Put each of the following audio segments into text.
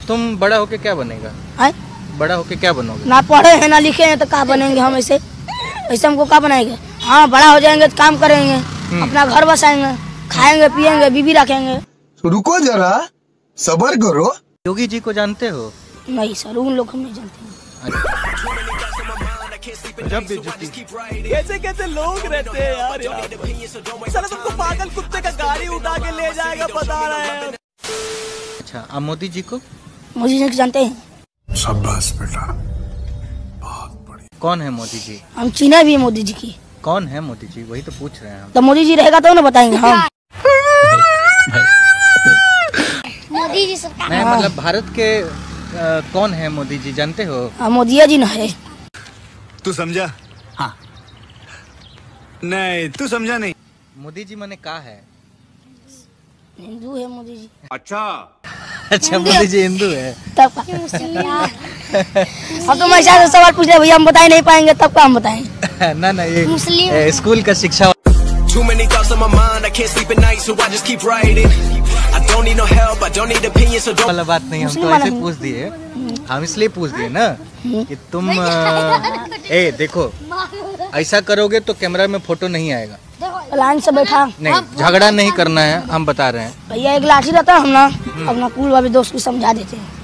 तुम बड़ा होके क्या बनेगा? बड़ा होके क्या बनोगे? ना पढ़े हैं ना लिखे हैं तो क्या बनेंगे हम ऐसे हमको क्या बनाएंगे? हाँ बड़ा हो जाएंगे तो काम करेंगे, अपना घर बसाएंगे, खाएंगे पिएंगे, बीबी रखेंगे। रुको जरा सब्र करो। योगी जी को जानते हो? नहीं सर, उन लोग हम नहीं जानते हैं। कैसे कैसे लोग रहते हैं यार, साला तुमको पागल कुत्ते का गाड़ी उठा के ले जाएगा बता रहे हैं। अच्छा, आप मोदी जी को? मोदी जी को जानते हैं? शाबाश बेटा, बहुत बढ़िया। कौन है मोदी जी? हम चीना भी है मोदी जी की। कौन है मोदी जी? वही तो पूछ रहे हैं हम। तो मोदी जी रहेगा तो ना बताएंगे हम। मोदी जी सरकार। नहीं मतलब भारत के कौन है मोदी जी, जानते हो? मोदी जी ना है। तू समझा? हाँ। नहीं तू समझा नहीं। मोदी जी मैंने कहा है हिंदू है मोदी जी। अच्छा अच्छा, मोदी जी हिंदू है तब हम तो ऐसा सवाल पूछ रहे भैया, हम बता नहीं पाएंगे तब का हम बताएं। ना ना, ये मुस्लिम स्कूल का शिक्षा वाला बात नहीं, हम तो ऐसे पूछ दिए, हम इसलिए पूछ दिए ना कि तुम देखो ऐसा करोगे तो कैमरा में फोटो नहीं आएगा। लाइन से बैठा नहीं, झगड़ा नहीं करना है, हम बता रहे हैं। भैया एक लाठी रहता हम ना अपना कुल वाले दोस्त को समझा देते हैं।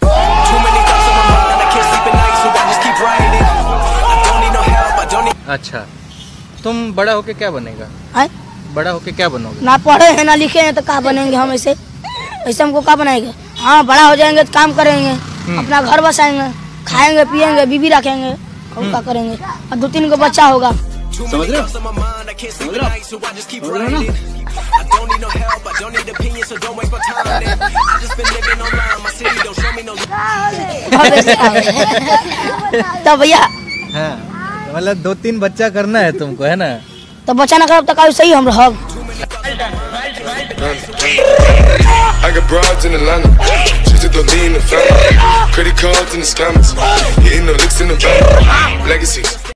अच्छा, तुम बड़ा होके क्या बनेगा? बड़ा होके क्या बनोगे? ना पढ़े हैं ना लिखे हैं तो क्या बनेंगे हम ऐसे हमको क्या बनाएंगे? हाँ बड़ा हो जाएंगे तो काम करेंगे, अपना घर बसाएंगे, खाएंगे पिएंगे, बीबी रखेंगे, और क्या करेंगे? और 2-3 को बच्चा होगा। समझ रहे हो? समझ रहे हो ना? तो भैया हाँ, मतलब 2-3 बच्चा करना है तुमको, है ना? तो बच्चा ना करब तो सही हम रहब। I got broads in Atlanta, just to lean in the family, credit cards in the scammers, hitting the licks in the bank, legacies.